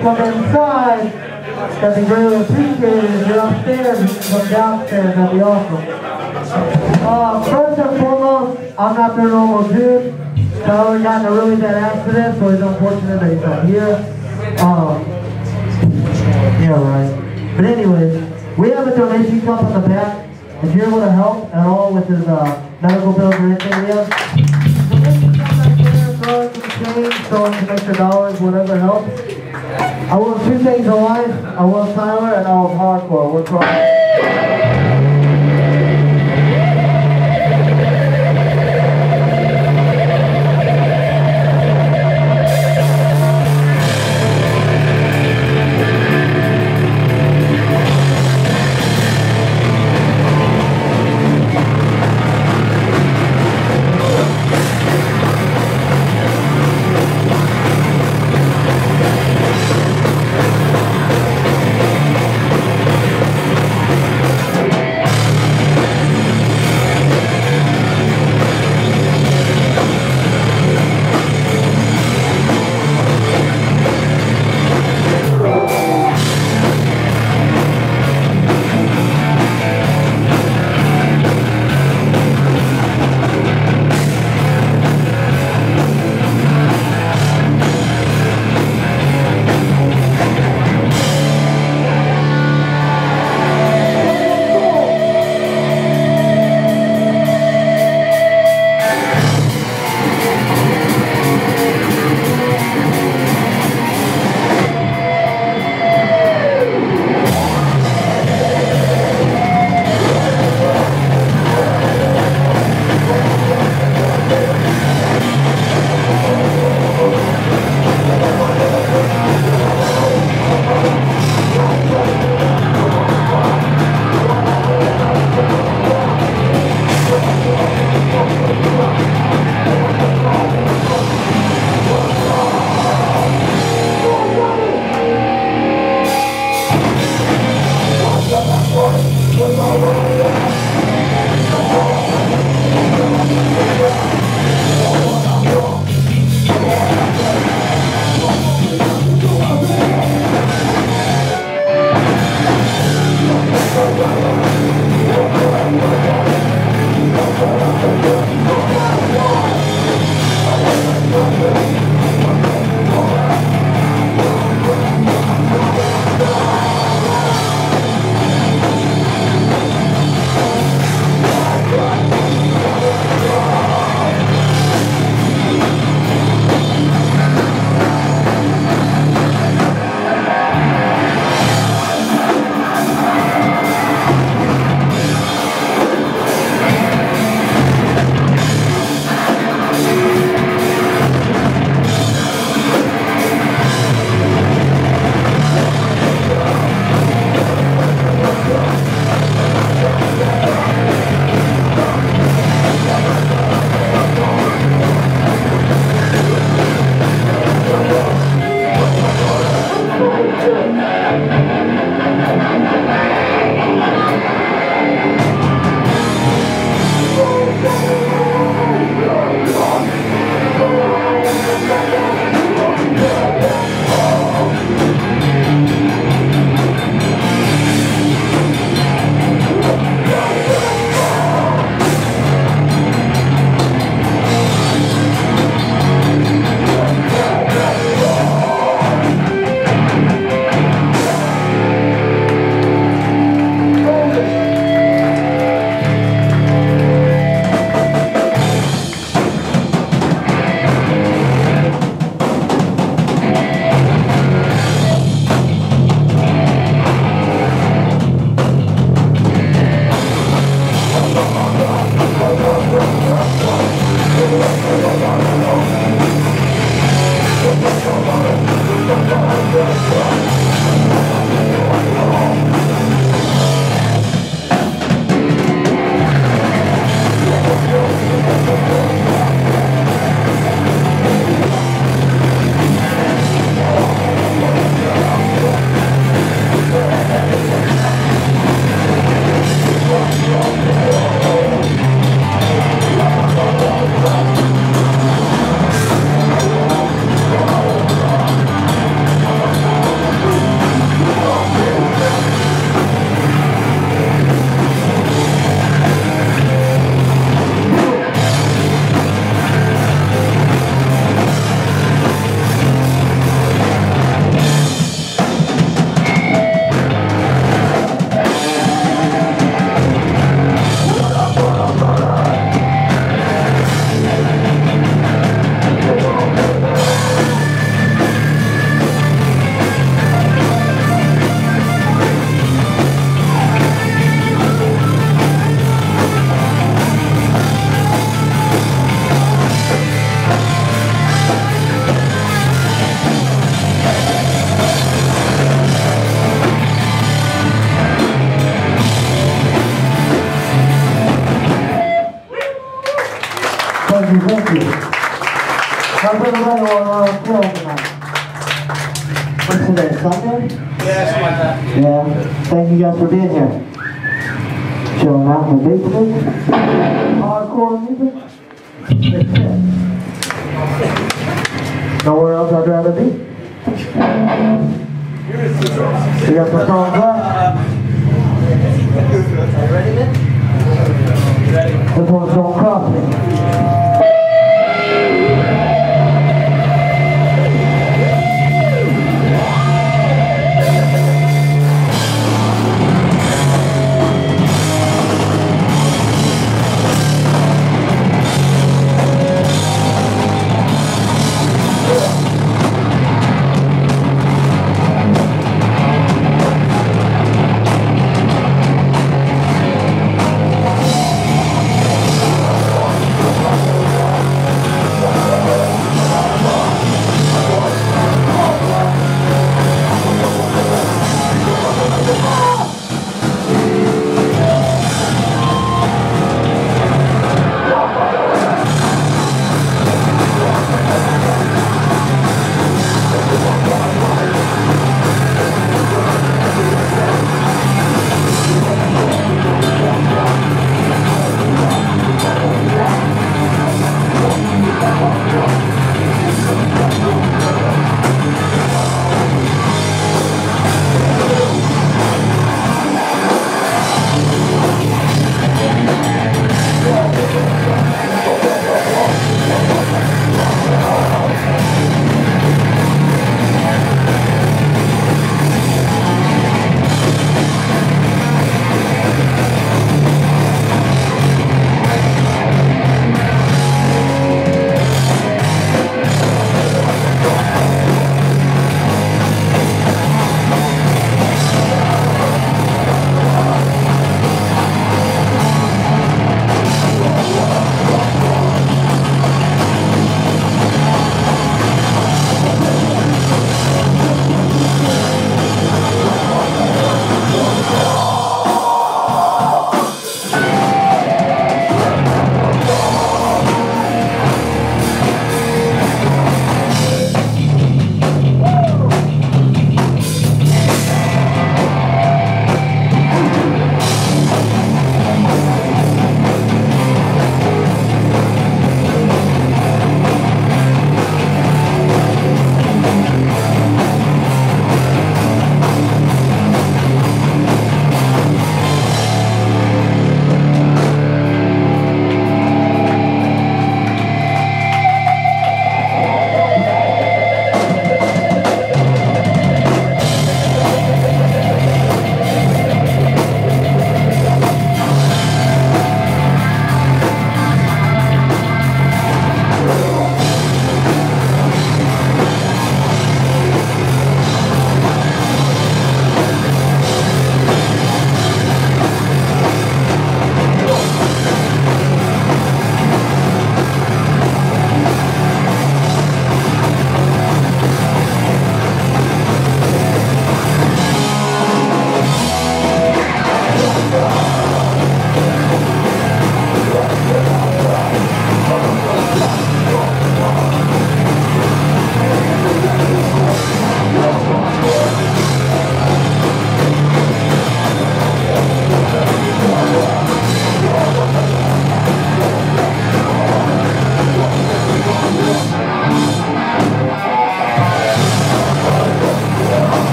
come inside, that'd be greatly appreciated. If you're upstairs, you can come downstairs, that'd be awesome. First and foremost, I'm not their normal dude. Tyler got in a really bad accident, so it's unfortunate that he's not here. Yeah, right. But anyways, we have a donation cup on the back. If you're able to help at all with his medical bills or anything, we have donation cup back there, throw in some change, throw in some extra dollars, whatever helps. I love two things in life. I love Tyler and I love hardcore. We're trying. Thank you. How's everybody feeling tonight? What's today, Sunday? Yeah, something like that. Yeah. Thank you guys for being here. Chilling out in the basement. Hardcore music. Nowhere else I'd rather be. You got some songs left? Ready, man? This one's Don't Cross Me.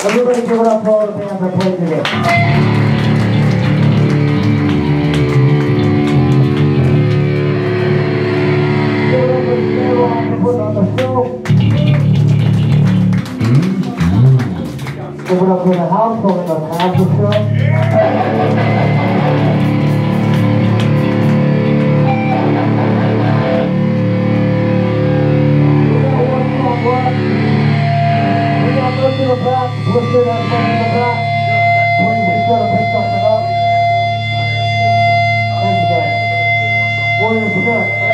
Everybody give it up for all the bands that played today. Give it up for J-Rock for putting on the show. Give it up for the house for letting us have the show. In the back, push it that money in the back. Please be sure to pick something up. Thank you guys. Warriors Protect.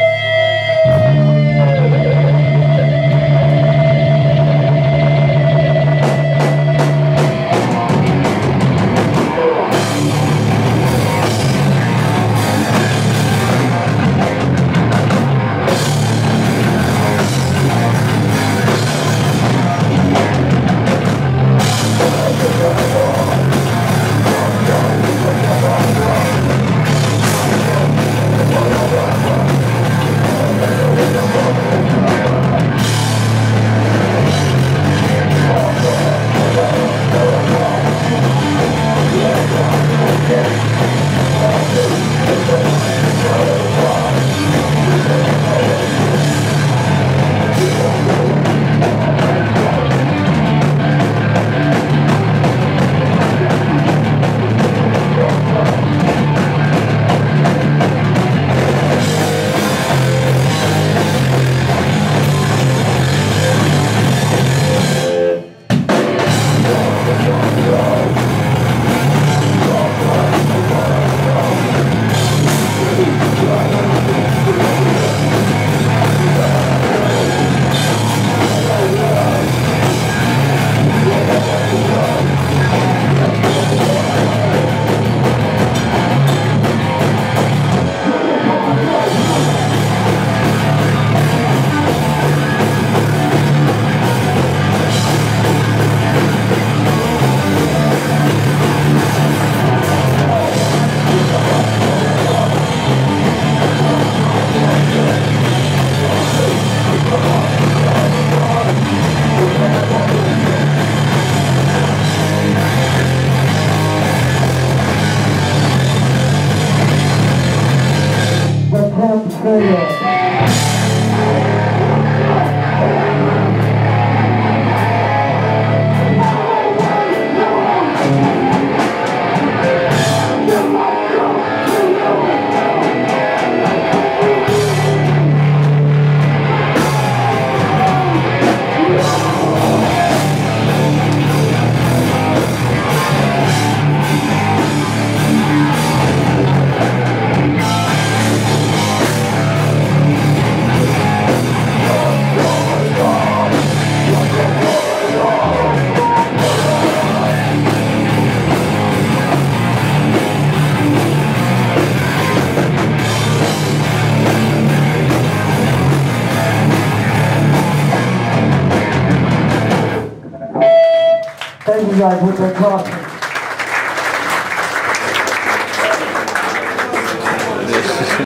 Thank you guys with their coffee.